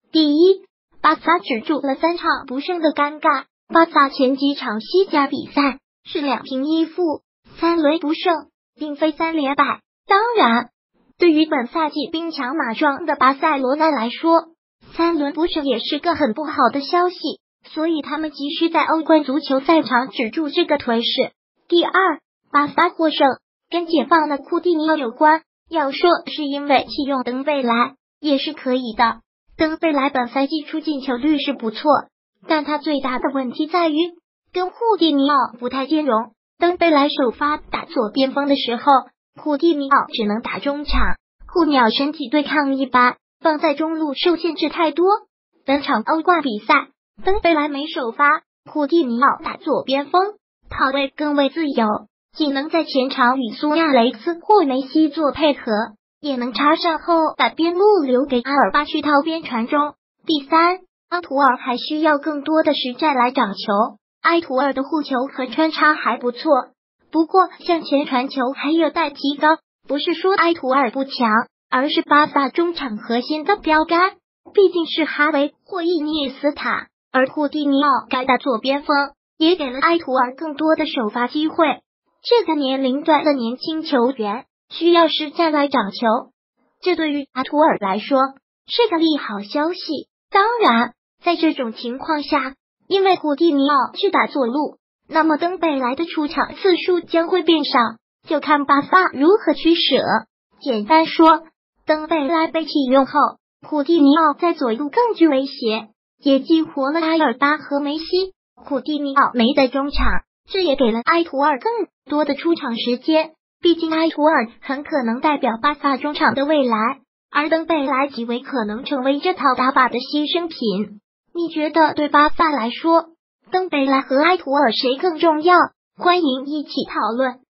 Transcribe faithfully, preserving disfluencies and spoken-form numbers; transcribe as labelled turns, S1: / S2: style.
S1: 第一，巴萨止住了三场不胜的尴尬。巴萨前几场西甲比赛是两平一负，三轮不胜，并非三连败。当然，对于本赛季兵强马壮的巴塞罗那来说，三轮不胜也是个很不好的消息，所以他们急需在欧冠足球赛场止住这个颓势。第二，巴萨获胜跟解放的库蒂尼奥有关，要说是因为弃用登贝莱也是可以的。登贝莱本赛季出进球率是不错，但他最大的问题在于跟库蒂尼奥不太兼容。登贝莱首发打左边锋的时候，库蒂尼奥只能打中场，库鸟身体对抗一般，放在中路受限制太多。本场欧冠比赛，登贝莱没首发，库蒂尼奥打左边锋，跑位更为自由，既能在前场与苏亚雷斯或梅西做配合，也能插上后把边路留给阿尔巴去套边传中。第三，阿图尔还需要更多的实战来掌球，埃图尔的护球和穿插还不错，不过向前传球还有待提高。不是说埃图尔不强，而是巴萨中场核心的标杆毕竟是哈维或伊涅斯塔，而库蒂尼奥该打左边锋，也给了埃图尔更多的首发机会。这个年龄段的年轻球员需要实战来掌球，这对于阿图尔来说是个利好消息。当然，在这种情况下，因为库蒂尼奥去打左路，那么登贝莱的出场次数将会变少，就看巴萨如何取舍。简单说，登贝莱被启用后，库蒂尼奥在左路更具威胁，也激活了埃尔巴和梅西。库蒂尼奥没在中场，这也给了埃图尔更多的出场时间，毕竟埃图尔很可能代表巴萨中场的未来，而登贝莱极为可能成为这套打法的牺牲品。你觉得对巴萨来说，登贝莱和埃图尔谁更重要？欢迎一起讨论。